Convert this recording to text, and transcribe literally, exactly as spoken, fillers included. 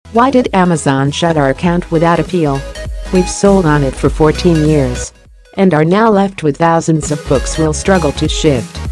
Why did Amazon shut our account without appeal? We've sold on it for fourteen years and are now left with thousands of books we'll struggle to shift.